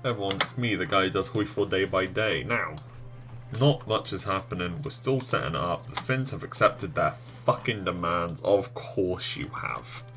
Everyone, it's me, the guy who does Hoi4 day by day. Now, not much is happening, we're still setting it up. The Finns have accepted their fucking demands. Of course you have.